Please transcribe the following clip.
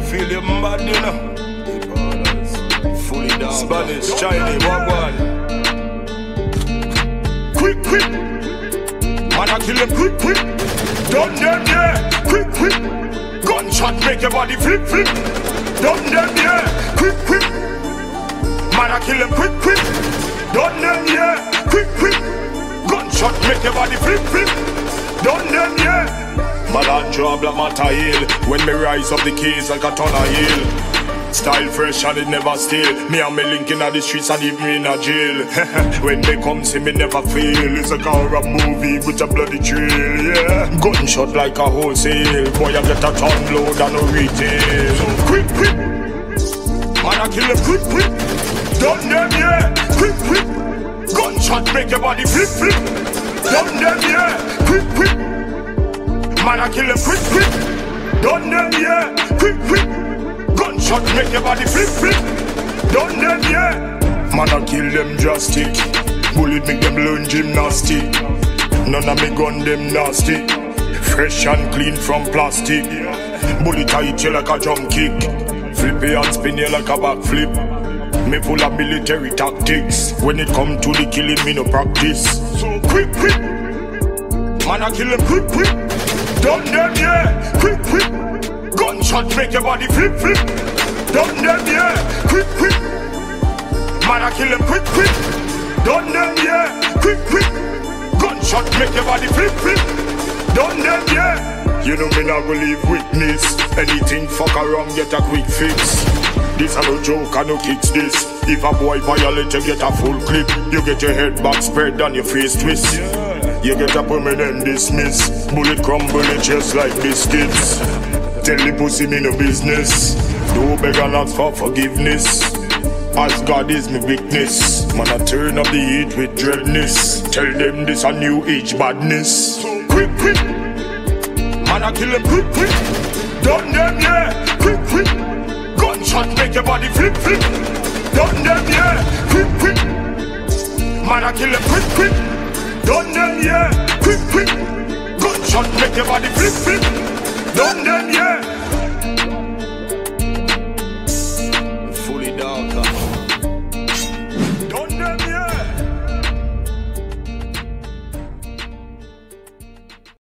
feel your bad, you know. Fully down. Spanish, Chinese, one. Quick, quick. Man, I kill them quick, quick. Done them, yeah. Quick, quick. Gunshot make your body flip, flip. Done them, yeah. Quick, quick. Man, I kill them quick, quick. Done them, yeah. Quick, quick. Gunshot make your body flip, flip. Done them, yeah. Malandro, black matter hill. When me rise up the keys like a ton of hill. Style fresh and it never steal. Me and me linking at the streets and leave me in a jail. When they come see me never fail. It's a horror movie with a bloody trail, yeah. Gunshot like a wholesale. Boy, I get a ton load and no retail. Quick, quick. Man, I kill them quick, quick. Done them, yeah. Quick, quick. Gunshot make your body flip, flip. Done them, yeah. Quick, quick. Man, I kill them quick, quick. Done them, yeah. Quick, quick. Gunshot make your body flip, flip. Done them, yeah. Man, I kill them drastic. Bullet make them learn gymnastic. None of me gun them nasty. Fresh and clean from plastic. Bullet I hit you like a drum kick. Flip you and spin you like a backflip. Me full of military tactics. When it come to the killing, me no practice. So quick, quick. Man, I kill them quick, quick. Done them, yeah. Quick, quick. Gunshot make your body flip, flip. Done them, yeah. Quick, quick. Man, I kill them quick, quick. Done them, yeah. Quick, quick. Gunshot make your body flip, flip. Done them, yeah. You know me not go leave witness. Anything fuck around, get a quick fix. This a no joke, I no kicks this. If a boy violate, you get a full clip. You get your head back spread and your face twist. You get a permanent dismiss. Bullet crumble just like biscuits. Tell the pussy me no business. Do beg and ask for forgiveness. As God is my weakness. Man, I turn up the heat with dreadness. Tell them this a new age badness. So quick, quick. Man, I kill them quick, quick. Done them, yeah. Quick, quick. Gunshot make your body flip, flip. Done them, yeah. Quick, quick. Man, I kill them quick, quick. Done them, yeah. Quick, quick. Gunshot make your body flip, flip.